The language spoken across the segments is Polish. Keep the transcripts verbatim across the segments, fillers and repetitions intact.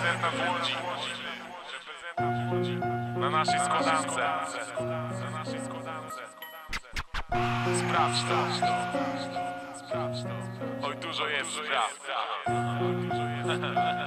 Reprezentant Łodzi. Na naszej składance. Na naszej składance. Sprawdź to. Sprawdź to. Oj, dużo jest spraw. Oj, dużo jest.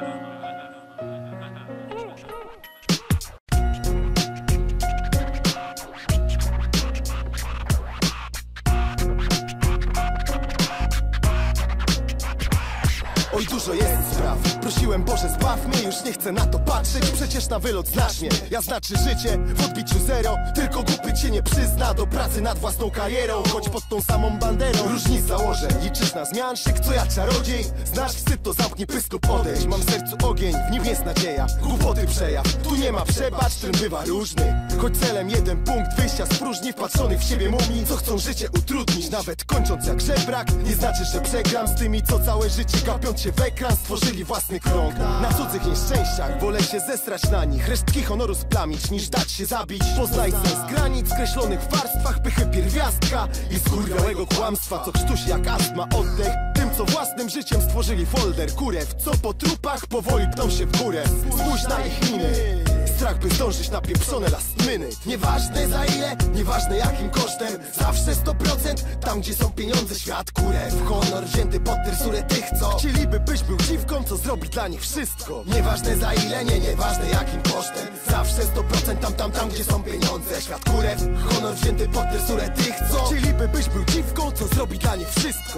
Oj, dużo jest spraw. Prosiłem, Boże, zbaw mnie, już nie chcę na to patrzeć. Przecież na wylot znasz mnie. Ja znaczy życie w odbiciu zero. Tylko głupy cię nie przyzna do pracy nad własną karierą. Choć pod tą samą banderą różnic założę. Liczysz na zmianszyk, co ja czarodziej. Znasz wstyd, to zamknij pysk lub odejdź. Mam w sercu ogień, w nim jest nadzieja. Głupoty przejaw, tu nie ma przebacz, trend bywa różny. Choć celem jeden punkt wyjścia z próżni wpatrzonych w siebie mumii, co chcą życie utrudnić. Nawet kończąc jak żebrak, nie znaczy, że przegram z tymi, co całe życie gapiąc się w ekran stworzyli własny krąg. Na cudzych nieszczęściach wolę się zesrać na nich, resztki honoru splamić, niż dać się zabić. Poznaj sens granic skreślonych w warstwach pychy pierwiastka i skurwiałego kłamstwa, co krztusi jak astma oddech tym, co własnym życiem stworzyli folder kurew, co po trupach powoli pną się w górę. Spójrz na ich miny, strach by zdążyć na pieprzone last miny. Nieważne za ile, nieważne jakim kosztem, zawsze sto procent tam, gdzie są pieniądze, świat kurew. Honor wzięty pod tresurę tych, co chcieliby, byś był dziwką, co zrobi dla nich wszystko. Nieważne za ile, nie, nieważne jakim kosztem, zawsze sto procent tam, tam, tam, gdzie są pieniądze, świat kurew. Honor wzięty pod tresurę tych, co chcieliby, byś był dziwką, co zrobi dla nich wszystko.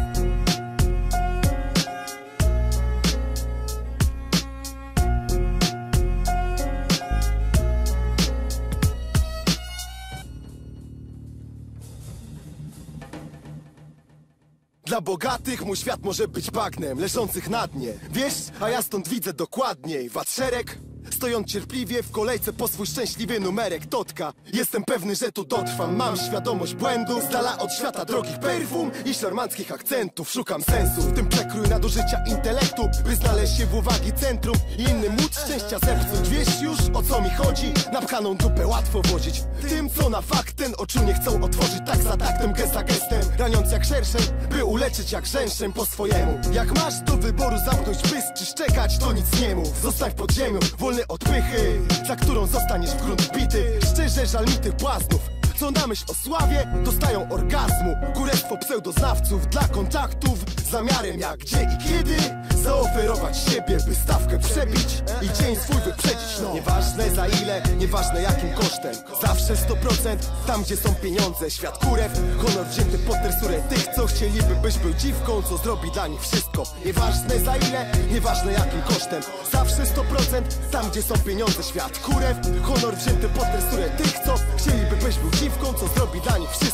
Dla bogatych mój świat może być bagnem leżących na dnie. Wiesz, a ja stąd widzę dokładniej wad szereg, stojąc cierpliwie w kolejce po swój szczęśliwy numerek totka. Jestem pewny, że tu dotrwam, mam świadomość błędu. Z dala od świata drogich perfum i szarmanckich akcentów szukam sensu w tym przekrój nadużycia intelektu, by znaleźć się w uwagi centrum i innym móc szczęścia zepsuć. Wiesz już, o co mi chodzi? Na pchaną dupę łatwo wozić tym, co na fakt ten oczu nie chcą otworzyć. Tak za taktem, gest za gestem, raniąc jak szerszem, by uleczyć jak rzęszem po swojemu. Jak masz do wyboru zamknąć pysk czy szczekać, to nic nie mów. Zostań pod ziemią, wolny od pychy, za którą zostaniesz w grunt wbity. Szczerze żal mi tych błaznów, co na myśl o sławie dostają orgazmu. Kurestwo pseudoznawców dla kontaktów z zamiarem jak, gdzie i kiedy zaoferować siebie, by stawkę przebić i dzień swój wyprzedzić. No, nieważne za ile, nieważne jakim kosztem, zawsze sto procent tam, gdzie są pieniądze, świat kurew. Honor wzięty pod tresurę tych, co chcieliby, byś był dziwką, co zrobi dla nich wszystko. Nieważne za ile, nieważne jakim kosztem, zawsze sto procent tam, gdzie są pieniądze, świat kurew. Honor wzięty pod tresurę tych, co chcieliby, byś był dziwką, co zrobi dla nich wszystko.